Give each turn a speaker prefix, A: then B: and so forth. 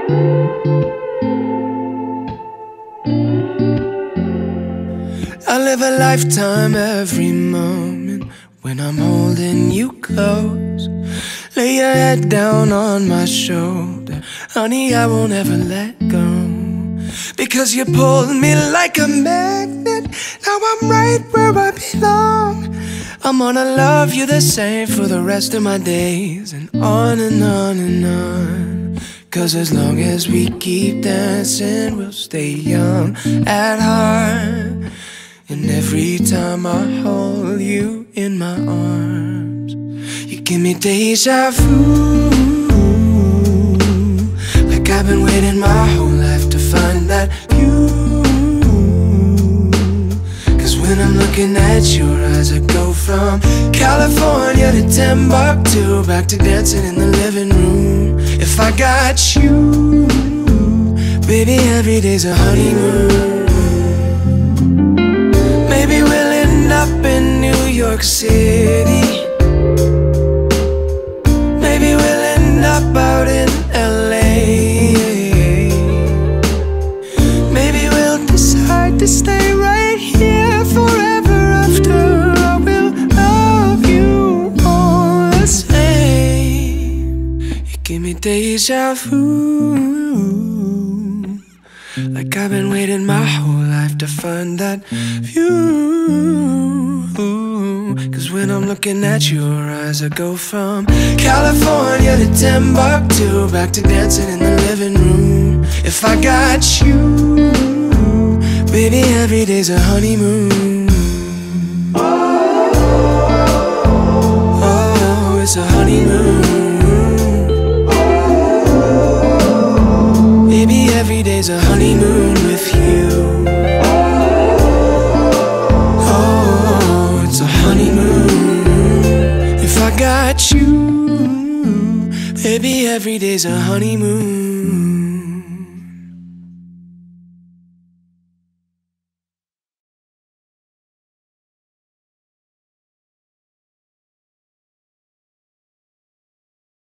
A: I live a lifetime every moment when I'm holding you close. Lay your head down on my shoulder, honey, I won't ever let go. Because you pulled me like a magnet, now I'm right where I belong. I'm gonna love you the same for the rest of my days, and on and on and on. 'Cause as long as we keep dancing, we'll stay young at heart. And every time I hold you in my arms, you give me deja vu. Like I've been waiting my whole life to find that view. 'Cause when I'm looking at your eyes, I go from California to Timbuktu, back to dancing in the living room. If I got you, baby, every day's a honeymoon. Maybe we'll end up in New York City. Maybe we'll end up out in LA. Maybe we'll decide to stay right here forever after. I will love you all the same. You give me deja vu. Like I've been waiting my whole life to find that view. 'Cause when I'm looking at your eyes, I go from California to Timbuktu, back to dancing in the living room. If I got you, baby, every day's a honeymoon. Oh, it's a honeymoon. Baby, every day's a honeymoon with you. Oh, it's a honeymoon. If I got you, baby, every day's a honeymoon.